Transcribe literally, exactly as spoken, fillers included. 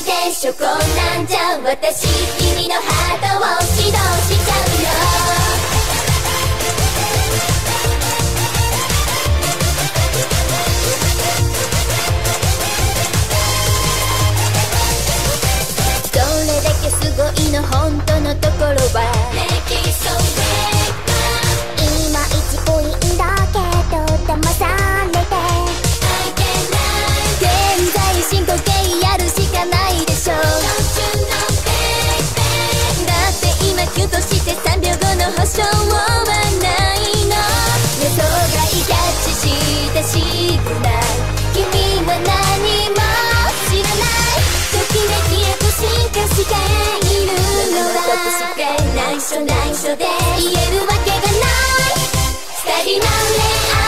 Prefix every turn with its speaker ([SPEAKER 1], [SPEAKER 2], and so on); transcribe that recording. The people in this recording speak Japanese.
[SPEAKER 1] でしょ、こんなんじゃ私君のハートを指導しちゃうよ。どれだけすごいの本当のところは
[SPEAKER 2] いまいちぽいんだけど騙されて
[SPEAKER 1] 現在進行形やるしかないでしょ。だって今キュンとしてさんびょうごの保証はないの。予想外キャッチしたシグナル、君は何も知らない。ときめきへと進化しているのは私が内緒内緒で言えるわけがない。二人の恋愛